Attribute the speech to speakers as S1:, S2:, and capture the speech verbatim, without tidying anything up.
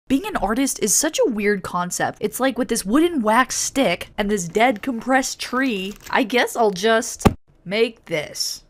S1: Being an artist is such a weird concept. It's like with this wooden wax stick and this dead compressed tree, I guess I'll just make this.